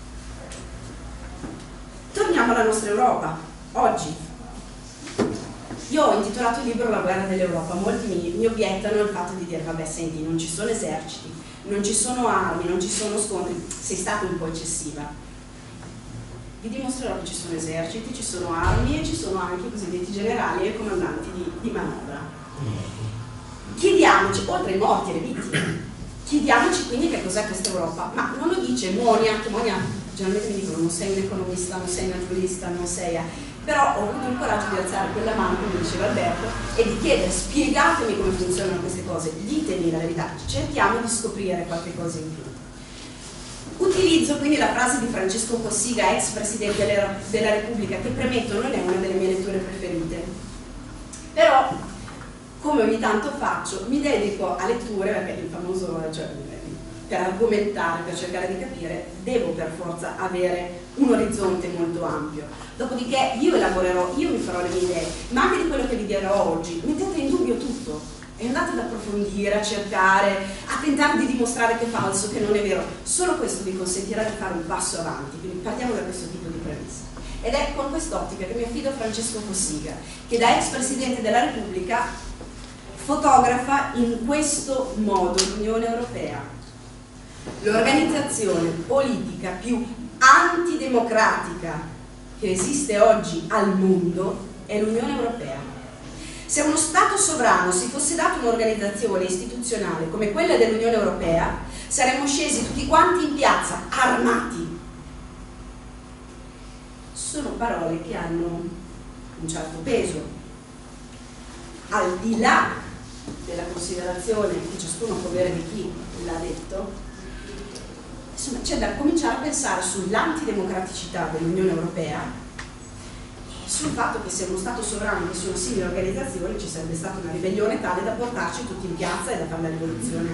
Torniamo alla nostra Europa, oggi. Io ho intitolato il libro La guerra dell'Europa. Molti mi obiettano il fatto di dire, vabbè, senti, non ci sono eserciti, non ci sono armi, non ci sono scontri, sei stata un po' eccessiva. Vi dimostrerò che ci sono eserciti, ci sono armi e ci sono anche i cosiddetti generali e comandanti di manovra. Chiediamoci, oltre ai morti e le vittime, chiediamoci quindi che cos'è questa Europa. Ma non lo dice Monia, che Monia generalmente mi dicono non sei un economista, non sei un naturalista, non sei... Però ho avuto il coraggio di alzare quella mano, come diceva Alberto, e di chiedere, spiegatemi come funzionano queste cose, ditemi la verità, cerchiamo di scoprire qualche cosa in più. Utilizzo quindi la frase di Francesco Cossiga, ex Presidente della Repubblica, che premetto non è una delle mie letture preferite, però come ogni tanto faccio, mi dedico a letture, perché il famoso, cioè, per argomentare, per cercare di capire, devo per forza avere un orizzonte molto ampio. Dopodiché io elaborerò, io mi farò le mie idee, ma anche di quello che vi dirò oggi, mettete in dubbio tutto e andate ad approfondire, a cercare, a tentare di dimostrare che è falso, che non è vero. Solo questo vi consentirà di fare un passo avanti, quindi partiamo da questo tipo di premessa. Ed è con quest'ottica che mi affido a Francesco Cossiga, che da ex Presidente della Repubblica fotografa in questo modo l'Unione Europea. L'organizzazione politica più antidemocratica che esiste oggi al mondo è l'Unione Europea. Se a uno Stato sovrano si fosse data un'organizzazione istituzionale come quella dell'Unione Europea, saremmo scesi tutti quanti in piazza, armati. Sono parole che hanno un certo peso. Al di là della considerazione che ciascuno può avere di chi l'ha detto, insomma, c'è da cominciare a pensare sull'antidemocraticità dell'Unione Europea e sul fatto che se uno Stato sovrano avesse una simile organizzazione ci sarebbe stata una ribellione tale da portarci tutti in piazza e da fare la rivoluzione.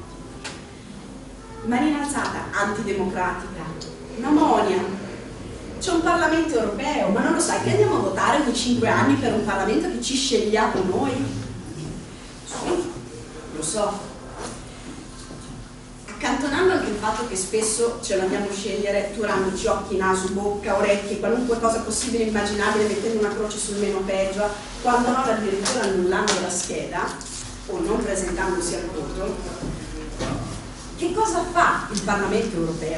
Mano in alzata, antidemocratica. Una monia. C'è un Parlamento europeo, ma non lo sai che andiamo a votare ogni 5 anni per un Parlamento che ci scegliamo noi? Sì, lo so. Accantonando anche il fatto che spesso ce l'andiamo a scegliere turandoci occhi, naso, bocca, orecchie, qualunque cosa possibile e immaginabile, mettendo una croce sul meno peggio, quando non addirittura annullando la scheda o non presentandosi al voto. Che cosa fa il Parlamento europeo?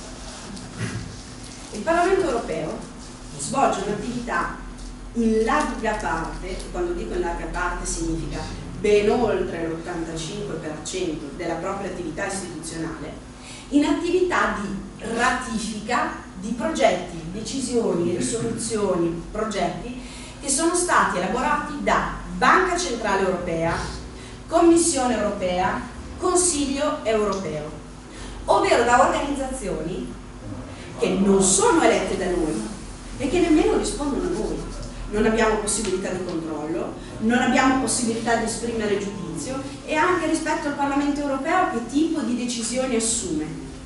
Il Parlamento europeo svolge un'attività in larga parte, e quando dico in larga parte significa ben oltre l'85% della propria attività istituzionale, in attività di ratifica di progetti, decisioni, risoluzioni, progetti che sono stati elaborati da Banca Centrale Europea, Commissione Europea, Consiglio Europeo, ovvero da organizzazioni che non sono elette da noi e che nemmeno rispondono a noi. Non abbiamo possibilità di controllo, non abbiamo possibilità di esprimere giudizio, e anche rispetto al Parlamento europeo che tipo di decisioni assume.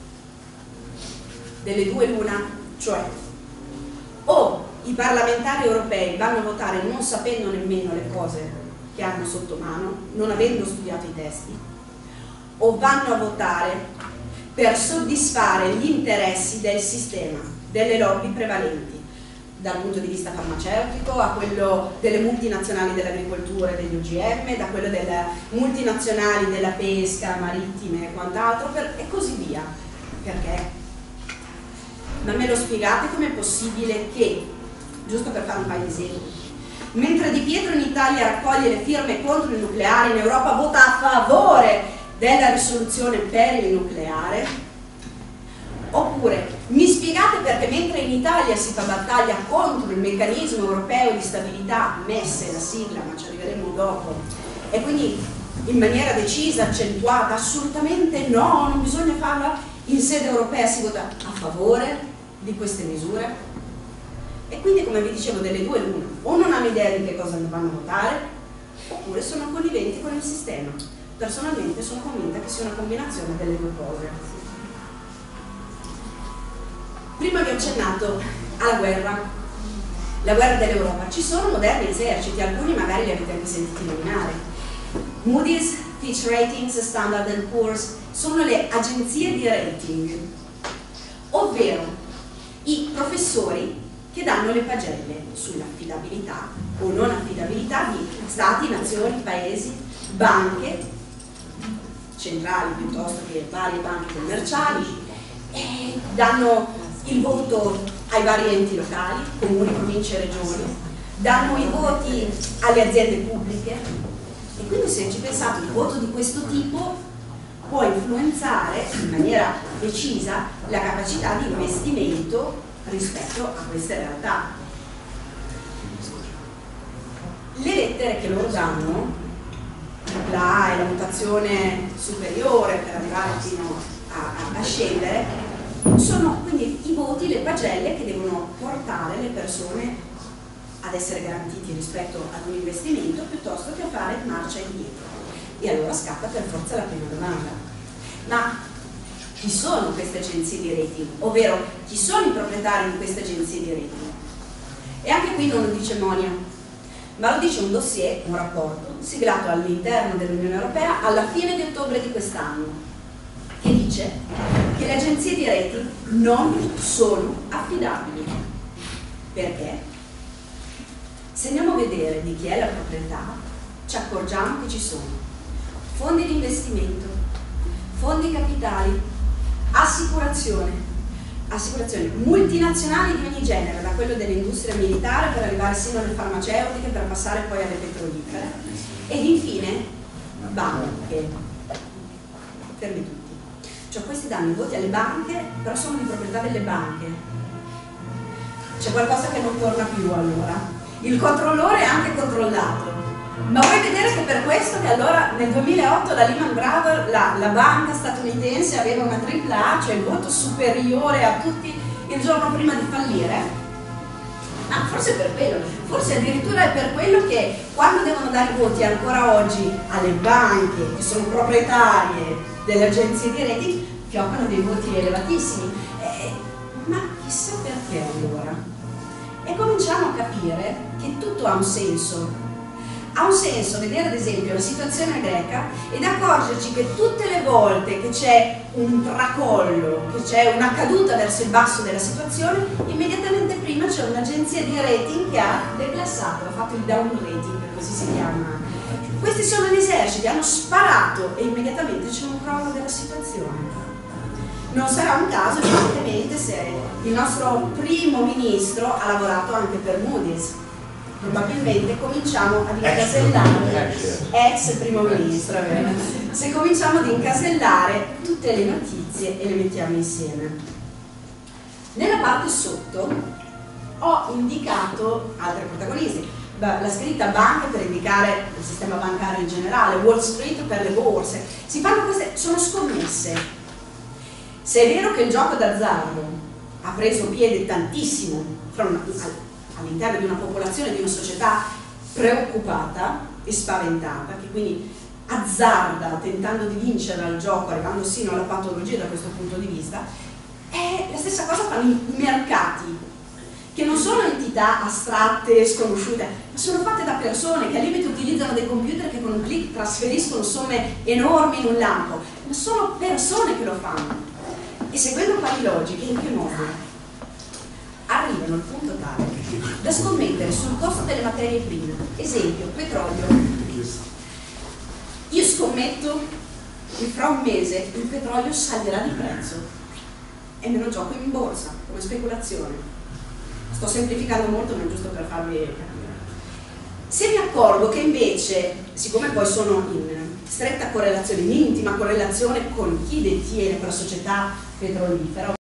Delle due l'una, cioè o i parlamentari europei vanno a votare non sapendo nemmeno le cose che hanno sotto mano, non avendo studiato i testi, o vanno a votare per soddisfare gli interessi del sistema, delle lobby prevalenti, dal punto di vista farmaceutico a quello delle multinazionali dell'agricoltura e degli OGM, da quello delle multinazionali della pesca, marittime e quant'altro, e così via. Perché? Ma me lo spiegate com'è possibile che, giusto per fare un paio di esempi, mentre Di Pietro in Italia raccoglie le firme contro il nucleare, in Europa vota a favore della risoluzione per il nucleare? Oppure mi spiegate perché mentre in Italia si fa battaglia contro il meccanismo europeo di stabilità, messe la sigla, ma ci arriveremo dopo, e quindi in maniera decisa, accentuata, assolutamente no, non bisogna farla, in sede europea si vota a favore di queste misure? E quindi, come vi dicevo, delle due l'una: o non hanno idea di che cosa vanno a votare, oppure sono conniventi con il sistema. Personalmente sono convinta che sia una combinazione delle due cose. Prima vi ho accennato alla guerra, la guerra dell'Europa. Ci sono moderni eserciti, alcuni magari li avete anche sentiti nominare. Moody's, Fitch Ratings, Standard & Poor's sono le agenzie di rating, ovvero i professori che danno le pagelle sull'affidabilità o non affidabilità di stati, nazioni, paesi, banche centrali piuttosto che varie banche commerciali, e danno il voto ai vari enti locali, comuni, province e regioni, danno i voti alle aziende pubbliche, e quindi, se ci pensate, il voto di questo tipo può influenzare in maniera decisa la capacità di investimento rispetto a queste realtà. Le lettere che loro danno, la A e la mutazione superiore per arrivare fino a scendere, sono quindi i voti, le pagelle che devono portare le persone ad essere garantiti rispetto ad un investimento piuttosto che a fare marcia indietro. E allora scappa per forza la prima domanda: ma chi sono queste agenzie di rating? Ovvero, chi sono i proprietari di queste agenzie di rating? E anche qui non lo dice Monia, ma lo dice un dossier, un rapporto siglato all'interno dell'Unione Europea alla fine di ottobre di quest'anno, che dice che le agenzie di rating non sono affidabili. Perché? Se andiamo a vedere di chi è la proprietà, ci accorgiamo che ci sono fondi di investimento, fondi capitali, assicurazioni multinazionali di ogni genere, da quello dell'industria militare per arrivare sino alle farmaceutiche per passare poi alle petrolifere, ed infine banche. Fermi tutti. Cioè, questi danno i voti alle banche, però sono di proprietà delle banche. C'è qualcosa che non torna più allora. Il controllore è anche controllato. Ma vuoi vedere che per questo che allora nel 2008 la Lehman Brothers, la banca statunitense, aveva una AAA, cioè il voto superiore a tutti il giorno prima di fallire? Ma forse è per quello, forse addirittura è per quello che quando devono dare i voti ancora oggi alle banche che sono proprietarie delle agenzie di rating, fioccano dei voti elevatissimi. Ma chissà perché allora? E cominciamo a capire che tutto ha un senso. Ha un senso vedere ad esempio la situazione greca ed accorgerci che tutte le volte che c'è un tracollo, che c'è una caduta verso il basso della situazione, immediatamente prima c'è un'agenzia di rating che ha declassato, ha fatto il down rating, così si chiama. Questi sono gli eserciti, hanno sparato e immediatamente c'è un crollo della situazione. Non sarà un caso evidentemente se il nostro primo ministro ha lavorato anche per Moody's. Probabilmente cominciamo ad incasellare, ex primo ministro, se cominciamo ad incasellare tutte le notizie e le mettiamo insieme. Nella parte sotto ho indicato altri protagonisti, la scritta banche per indicare il sistema bancario in generale, Wall Street per le borse, si fanno queste, sono scommesse. Se è vero che il gioco d'azzardo ha preso piede tantissimo all'interno di una popolazione, di una società preoccupata e spaventata, che quindi azzarda tentando di vincere al gioco, arrivando sino alla patologia da questo punto di vista, è la stessa cosa fanno i mercati, che non sono entità astratte e sconosciute, ma sono fatte da persone che al limite utilizzano dei computer che con un clic trasferiscono somme enormi in un lampo, ma sono persone che lo fanno. E seguendo pari logiche, in che modo? Arrivano al punto tale da scommettere sul costo delle materie prime. Esempio, petrolio. Io scommetto che fra un mese il petrolio salirà di prezzo e me lo gioco in borsa come speculazione. Sto semplificando molto, ma è giusto per farvi capire. Se mi accorgo che invece, siccome poi sono in stretta correlazione, in intima correlazione con chi detiene quella società petrolifera,